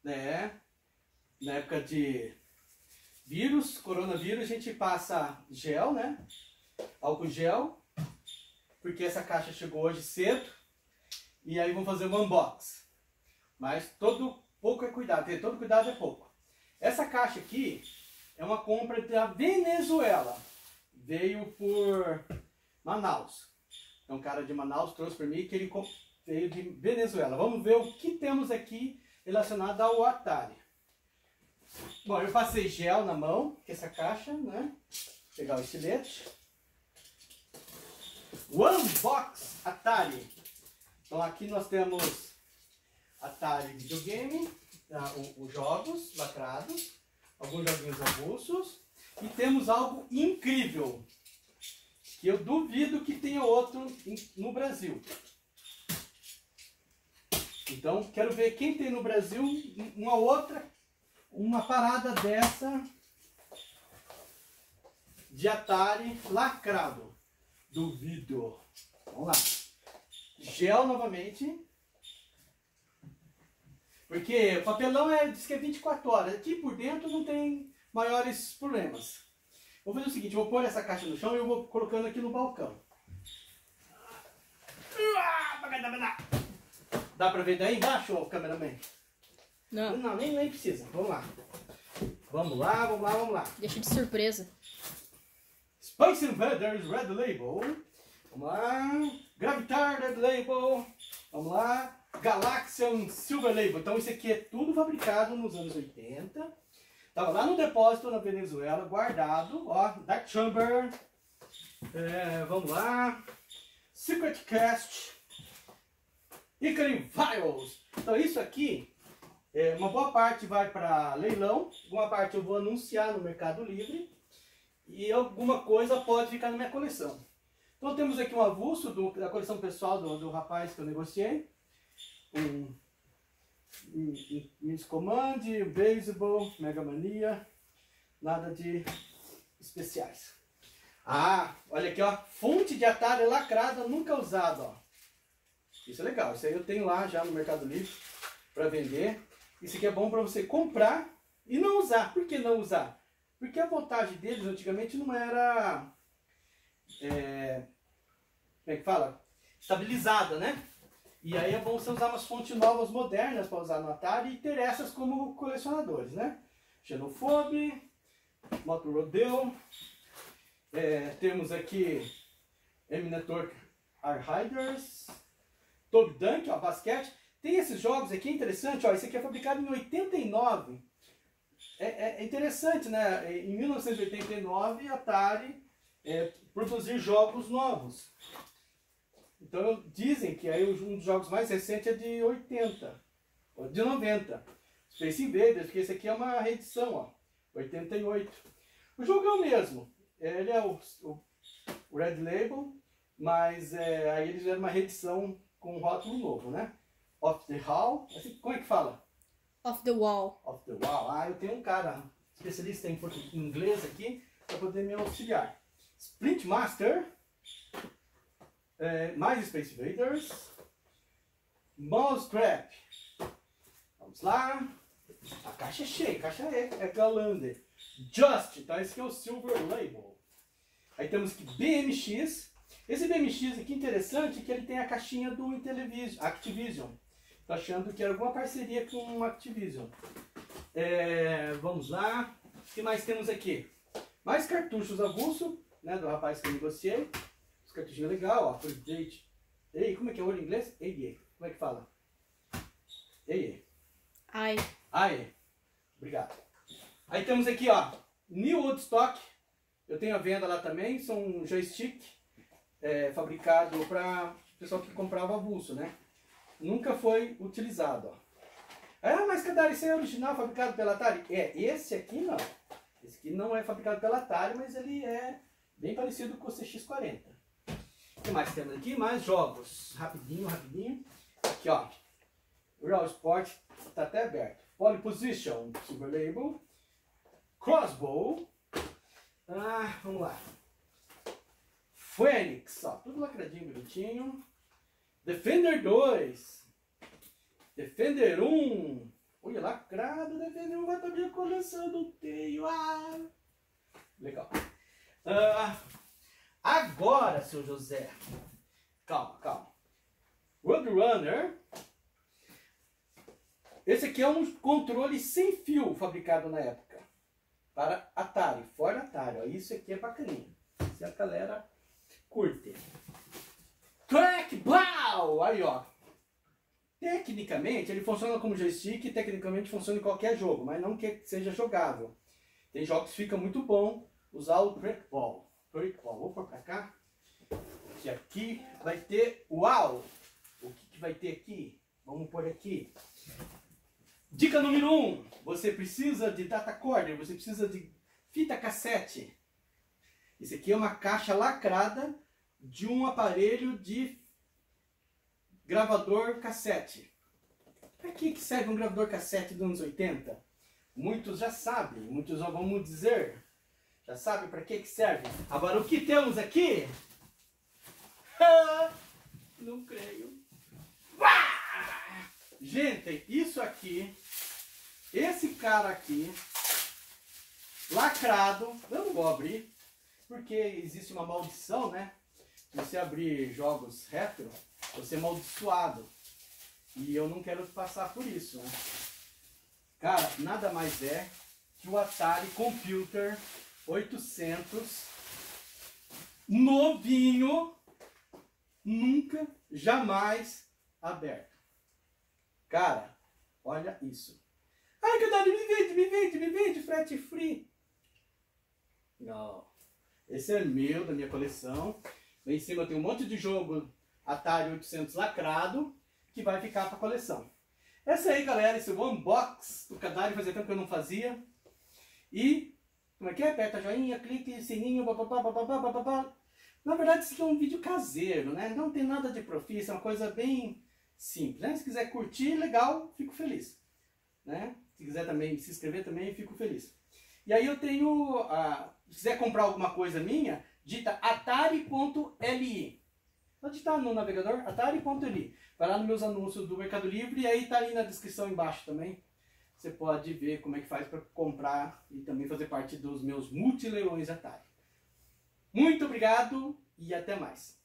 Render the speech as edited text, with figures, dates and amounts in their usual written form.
né? Na época de vírus, coronavírus, a gente passa gel, né? Álcool gel, porque essa caixa chegou hoje cedo. E aí vamos fazer um unboxing. Mas pouco é cuidado, todo cuidado é pouco. Essa caixa aqui é uma compra da Venezuela. Veio por Manaus. Então, um cara de Manaus trouxe para mim que ele veio de Venezuela. Vamos ver o que temos aqui relacionado ao Atari. Bom, eu passei gel na mão, que é essa caixa, né? Vou pegar o estilete. Unbox Atari. Então aqui nós temos Atari videogame, os jogos lacrados, alguns joguinhos avulsos. E temos algo incrível, que eu duvido que tenha outro no Brasil. Então quero ver quem tem no Brasil uma parada dessa de Atari lacrado. Duvido. Vamos lá. Gel novamente. Porque o papelão diz que é 24 horas. Aqui por dentro não tem maiores problemas. Vou fazer o seguinte, vou pôr essa caixa no chão e eu vou colocando aqui no balcão. Dá pra ver daí embaixo, ô cameraman? Não. Não, nem precisa. Vamos lá. Vamos lá, vamos lá, vamos lá. Deixa de surpresa. Space Invaders Red Label. Vamos lá. Gravitar Red Label. Vamos lá. Galaxian Silver Label. Então isso aqui é tudo fabricado nos anos 80. Estava lá no depósito na Venezuela, guardado. Ó, Dark Chamber. Vamos lá. Secret Cast. Icari Files. Então isso aqui, uma boa parte vai para leilão. Alguma parte eu vou anunciar no Mercado Livre. E alguma coisa pode ficar na minha coleção. Então temos aqui um avulso da coleção pessoal do rapaz que eu negociei. Miss Command, Baseball, Mega Mania. Nada de especiais. Ah, olha aqui, ó. Fonte de Atari lacrada, nunca usada, ó. Isso é legal. Isso aí eu tenho lá já no Mercado Livre para vender. Isso aqui é bom para você comprar e não usar. Por que não usar? Porque a voltagem deles antigamente não era, como é que fala? Estabilizada, né? E aí é bom você usar umas fontes novas, modernas para usar no Atari e ter essas como colecionadores, né? Xenophobe, Moto Rodeo, temos aqui Eminator Riders, Top Dunk, ó, basquete. Tem esses jogos aqui, interessante, ó, esse aqui é fabricado em 89. É interessante, né? Em 1989, a Atari produzir jogos novos. Então dizem que aí um dos jogos mais recentes é de 80, ou de 90. Space Invaders, porque esse aqui é uma reedição, ó, 88. O jogo é o mesmo, ele é o Red Label, mas aí eles fizeram uma reedição com um rótulo novo, né? Off the Hall, assim, como é que fala? Off the Wall. Off the Wall. Ah, eu tenho um cara especialista em inglês aqui para poder me auxiliar. Sprint Master. Mais Space Invaders. Mousetrap. Vamos lá. A caixa é cheia, a caixa é Galander. Just, então esse aqui é o Silver Label. Aí temos aqui BMX. Esse BMX aqui é interessante que ele tem a caixinha do Activision. Tô achando que era alguma parceria com o Activision. Vamos lá. O que mais temos aqui? Mais cartuchos avulso, né, do rapaz que eu negociei. Os cartuchinhos legal, ó. Date. Ei, como é que é o olho em inglês? Ei. Como é que fala? Ei. Ai. Obrigado. Aí temos aqui, ó. New Woodstock. Eu tenho a venda lá também. São um joystick fabricado para o pessoal que comprava avulso, né? Nunca foi utilizado, ó. Ah, mas cadê esse é original, fabricado pela Atari? Esse aqui não. Esse aqui não é fabricado pela Atari, mas ele é bem parecido com o CX-40. O que mais temos aqui? Mais jogos. Rapidinho. Aqui, ó. Real Sport, tá até aberto. Pole Position, Silver Label. Crossbow. Vamos lá. Phoenix, ó. Tudo lacradinho, bonitinho. Defender 2. Defender 1. Olha, coleção eu não tenho. Ah. Legal. Agora, seu José. Calma, calma. Roadrunner. Esse aqui é um controle sem fio fabricado na época. Para Atari, fora Atari. Ó. Isso aqui é bacaninha. Se a galera curte. Trackball! Aí, ó. Tecnicamente, ele funciona como joystick e tecnicamente funciona em qualquer jogo, mas não que seja jogável. Tem jogos que fica muito bom usar o trackball. Vou pôr pra cá. Que aqui vai ter... Uau! O que vai ter aqui? Vamos pôr aqui. Dica número 1. Você precisa de data corder, você precisa de fita cassete. Esse aqui é uma caixa lacrada de um aparelho de gravador cassete. Para que serve um gravador cassete dos anos 80? Muitos já sabem, muitos já vamos dizer. Já sabem para que serve. Agora o que temos aqui? Não creio. Gente, isso aqui, esse cara aqui, lacrado, eu não vou abrir, porque existe uma maldição, né? Se você abrir jogos retro, você é amaldiçoado. E eu não quero passar por isso, né? Cara, nada mais é que o Atari Computer 800 novinho, nunca, jamais aberto. Cara, olha isso. Ai, Cadari, me vende, frete free. Não. Esse é meu, da minha coleção. Lá em cima tem um monte de jogo Atari 800 lacrado, que vai ficar para a coleção. Essa aí, galera, esse é o unbox do Cadari, fazia tempo que eu não fazia. E, como é que é? Aperta joinha, clique, sininho, papapá. Na verdade, isso aqui é um vídeo caseiro, né? Não tem nada de profissa, é uma coisa bem simples, né? Se quiser curtir, legal, fico feliz, né? Se quiser também se inscrever também, fico feliz. E aí eu tenho, se quiser comprar alguma coisa minha, digita atari.li. Pode digitar no navegador, atari.li. Vai lá nos meus anúncios do Mercado Livre e aí tá aí na descrição embaixo também. Você pode ver como é que faz para comprar e também fazer parte dos meus multileões Atari. Muito obrigado e até mais.